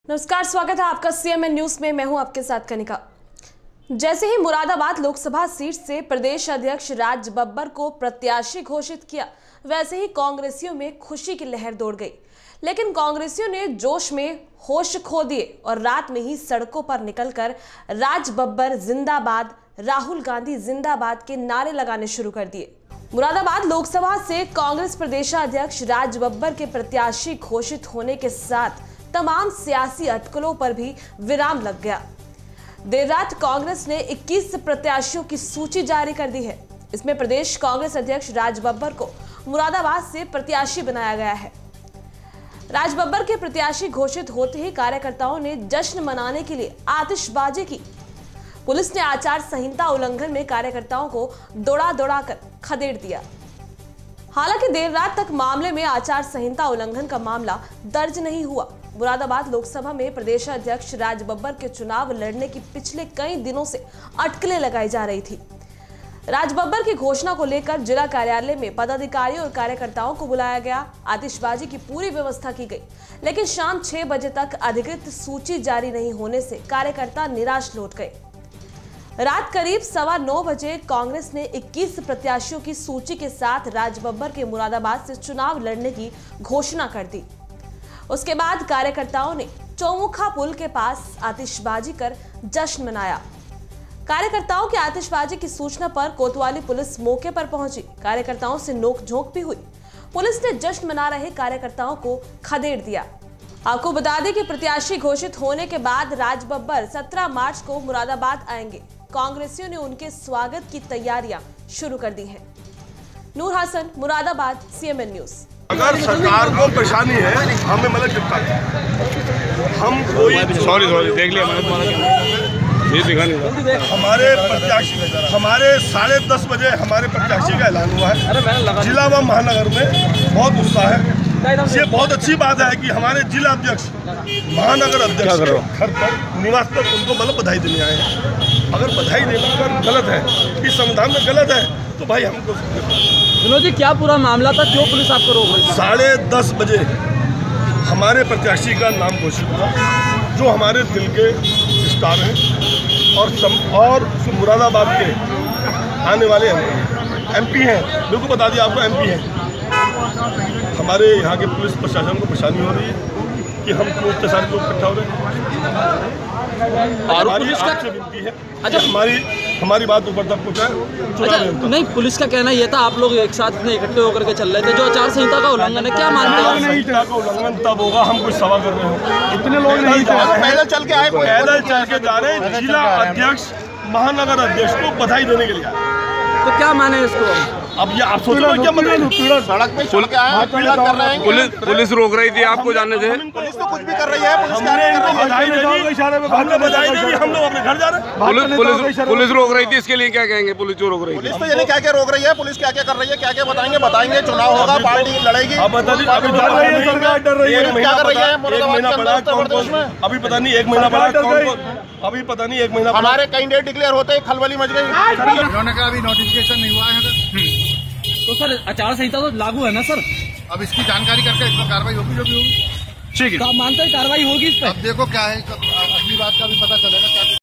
नमस्कार, स्वागत है आपका सीएमएन न्यूज में। मैं हूं आपके साथ कनिका। जैसे ही मुरादाबाद लोकसभा सीट से प्रदेश अध्यक्ष राज बब्बर को प्रत्याशी घोषित किया, वैसे ही कांग्रेसियों में खुशी की लहर दौड़ गई। लेकिन कांग्रेसियों ने जोश में होश खो दिए और रात में ही सड़कों पर निकलकर राज बब्बर जिंदाबाद, राहुल गांधी जिंदाबाद के नारे लगाने शुरू कर दिए। मुरादाबाद लोकसभा से कांग्रेस प्रदेशाध्यक्ष राज बब्बर के प्रत्याशी घोषित होने के साथ तमाम सियासी अटकलों पर भी विराम लग गया। देर रात कांग्रेस ने 21 प्रत्याशियों की सूची जारी कर दी है। इसमें प्रदेश कांग्रेस अध्यक्ष राज बब्बर को मुरादाबाद से प्रत्याशी बनाया गया है। राज बब्बर के प्रत्याशी घोषित होते ही कार्यकर्ताओं ने जश्न मनाने के लिए आतिशबाजी की। पुलिस ने आचार संहिता उल्लंघन में कार्यकर्ताओं को दौड़ा कर खदेड़ दिया। हालांकि देर रात तक मामले में आचार संहिता उल्लंघन का मामला दर्ज नहीं हुआ। मुरादाबाद लोकसभा में प्रदेशाध्यक्ष राज बब्बर के चुनाव लड़ने की पिछले कई दिनों से अटकलें लगाई जा रही थी। राज बब्बर की घोषणा को लेकर जिला कार्यालय में पदाधिकारियों और कार्यकर्ताओं को बुलाया गया। आतिशबाजी की पूरी व्यवस्था की गई, लेकिन शाम 6 बजे तक अधिकृत सूची जारी नहीं होने से कार्यकर्ता निराश लौट गए। रात करीब 9:15 बजे कांग्रेस ने 21 प्रत्याशियों की सूची के साथ राज बब्बर के मुरादाबाद से चुनाव लड़ने की घोषणा कर दी। उसके बाद कार्यकर्ताओं ने चौमुखा पुल के पास आतिशबाजी कर जश्न मनाया। कार्यकर्ताओं की आतिशबाजी की सूचना पर कोतवाली पुलिस मौके पर पहुंची। कार्यकर्ताओं से नोकझोंक भी हुई। पुलिस ने जश्न मना रहे कार्यकर्ताओं को खदेड़ दिया। आपको बता दें कि प्रत्याशी घोषित होने के बाद राज बब्बर 17 मार्च को मुरादाबाद आएंगे। कांग्रेसियों ने उनके स्वागत की तैयारियां शुरू कर दी हैं। Noor Hasan, Moradabad, CMN news. अगर सरकार को परेशानी है, हमें मदद करता है। हम कोई सॉरी देख लिया, ये दिखा नहीं। हमारे प्रत्याशी, हमारे 10:30 बजे हमारे प्रत्याशी का ऐलान हुआ है। जिला व महानगर में बहुत उत्साह है। ये बहुत अच्छी बात है कि हमारे जिला अध्यक्ष, महानगर अध्यक्ष घर पर, निवास पर उनको मतलब बधाई देने आए हैं। अगर बधाई देना अगर गलत है, इस संविधान में गलत है, तो भाई हमको विनोद जी, क्या पूरा मामला था? क्यों पुलिस आपको रोक रही? 10:30 बजे हमारे प्रत्याशी का नाम घोषित हुआ, जो हमारे दिल के स्टार हैं और मुरादाबाद के आने वाले एमपी हैं। बिल्कुल बता दिया आपको, एमपी हैं। हमारे यहाँ के पुलिस प्रशासन को परेशानी हो रही है कि हम क्यों इतने सारे लोग इकट्ठा हो रहे हैं। और पुलिस का विनती है, अच्छा हमारी बात ऊपर तक पहुँचाए। अच्छा, नहीं, पुलिस का कहना ये था आप लोग एक साथ इकट्ठे होकर के चल रहे थे, जो आचार संहिता का उल्लंघन है। क्या मानते हैं? संहिता का उल्लंघन तब होगा हम कुछ सभा कर रहे हो। इतने लोग नहीं पैदल चल के आए, पैदल चल के जा रहे हैं। जिला अध्यक्ष, महानगर अध्यक्ष को बधाई देने के लिए आए। तो क्या माने इसको? अब ये आप सोच रहे क्या मतलब सड़क पे चल के आए, पुलिस रोक रही थी आपको जाने से। पुलिस तो कुछ भी कर रही है। हमने इनको बधाई दे दी, हम लोग अपने घर जा रहे हैं। पुलिस रोक रही थी, इसके लिए क्या कहेंगे? पुलिस जो रोक रही थी, पुलिस तो ये नहीं क्या क्या रोक रही है, पुलिस क्या क्या कर रही है, क्या क्या बताएंगे। चुनाव होगा, पार्टी लड़ेगी। अब बता दी, अभी डर रही है, क्या कर रही है? अभी पता नहीं 1 महीना बाद अभी पता नहीं 1 महीना हमारे कैंडिडेट डिक्लेयर होते ही खलबली मच गई। उन्होंने कहा अभी नोटिफिकेशन नहीं हुआ है। तो सर, आचार संहिता तो लागू है ना सर? अब इसकी जानकारी करके इस पर कार्रवाई होगी, जो भी होगी। ठीक है, तो आप मानते हैं कार्रवाई होगी इस पर? अब देखो क्या है, अगली बात का भी पता चलेगा क्या।